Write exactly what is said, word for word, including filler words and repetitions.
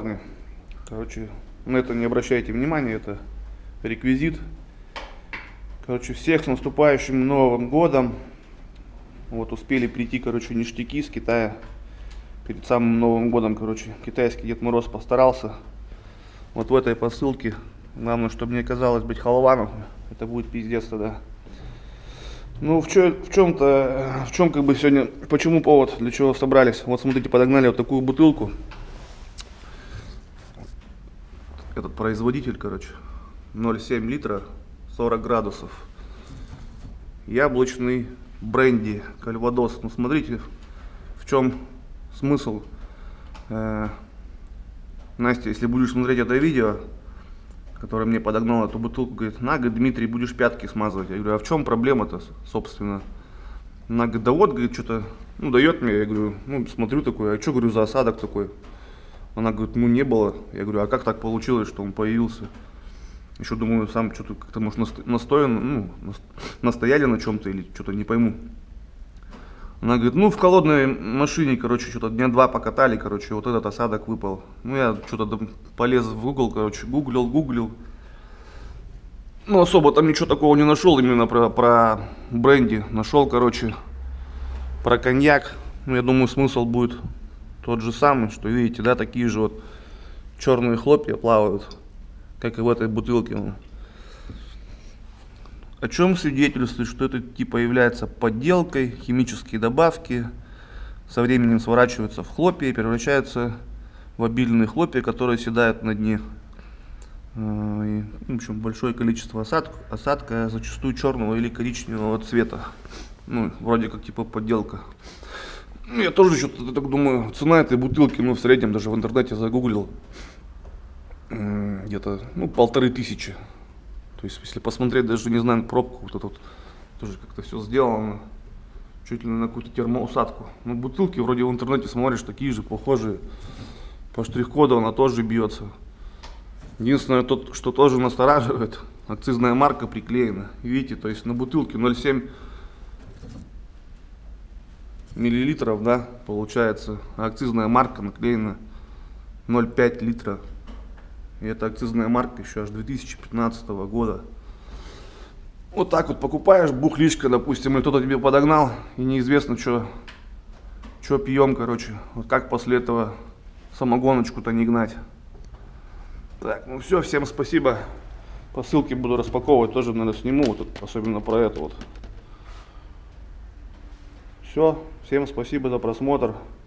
парни. Короче, на это не обращайте внимания, это реквизит. Короче, всех с наступающим Новым годом. Вот успели прийти, короче, ништяки с Китая. Перед самым Новым годом, короче, китайский Дед Мороз постарался. Вот в этой посылке. Главное, чтобы не оказалось быть халваном. Это будет пиздец тогда. Ну, в, чё, в чем-то, в чем как бы сегодня, почему повод, для чего собрались? Вот смотрите, подогнали вот такую бутылку. Этот производитель, короче, ноль семь литра, сорок градусов. Яблочный бренди, кальвадос. Ну, смотрите, в чем смысл. Э, Настя, если будешь смотреть это видео, которое мне подогнал эту бутылку, говорит, на, говорит, Дмитрий, будешь пятки смазывать. Я говорю, а в чем проблема-то, собственно? Она говорит, да вот, говорит, что-то, ну, дает мне. Я говорю, ну, смотрю такой, а что, говорю, за осадок такой? Она говорит, ну, не было. Я говорю, а как так получилось, что он появился? Еще думаю, сам что-то как-то, может, настоян, ну, настояли на чем-то или что-то, не пойму. Она говорит, ну, в холодной машине, короче, что-то дня два покатали, короче, вот этот осадок выпал. Ну, я что-то полез в Google, короче, гуглил, гуглил. Ну, особо там ничего такого не нашел, именно про, про бренди. Нашел, короче, про коньяк. Ну, я думаю, смысл будет тот же самый, что, видите, да, такие же вот черные хлопья плавают, как и в этой бутылке. О чем свидетельствует, что это типа является подделкой, химические добавки со временем сворачиваются в хлопья и превращаются в обильные хлопья, которые оседают на дне. И, в общем, большое количество осадка, осадка, зачастую черного или коричневого цвета. Ну, вроде как типа подделка. Я тоже что-то так думаю, цена этой бутылки, ну, в среднем даже в интернете загуглил, где-то, ну, полторы тысячи. То есть, если посмотреть, даже не знаю, пробку, вот это вот, тоже как-то все сделано, чуть ли на какую-то термоусадку. Ну, бутылки вроде в интернете смотришь, такие же, похожие. По штрих-коду она тоже бьется. Единственное, тот, что тоже настораживает, акцизная марка приклеена. Видите, то есть на бутылке ноль семь миллилитров, да, получается. А акцизная марка наклеена ноль пять литра. И эта акцизная марка еще аж две тысячи пятнадцатого года. Вот так вот покупаешь бухлишко, допустим, и кто-то тебе подогнал, и неизвестно, что что пьем, короче. Вот как после этого самогоночку-то не гнать. Так, ну все, всем спасибо. Посылки буду распаковывать, тоже, наверное, сниму, вот, особенно про это вот. Все, всем спасибо за просмотр.